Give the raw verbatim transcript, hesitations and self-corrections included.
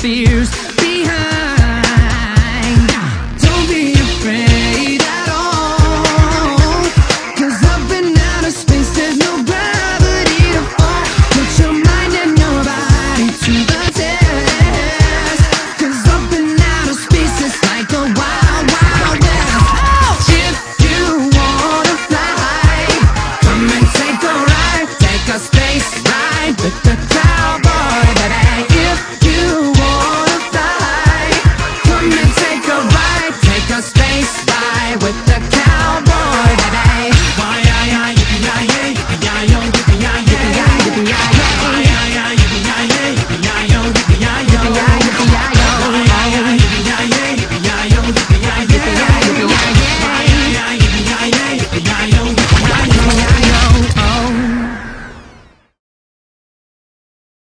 fears behind. Don't be afraid at all, 'cause up in outer space there's no gravity to fall. Put your mind and your body to the test, 'cause up in outer space it's like a wild, wild west. If you wanna fly, come and take a ride, take a space ride with the cowboy, baby. If you wanna fly, come and take a ride, take a space ride with the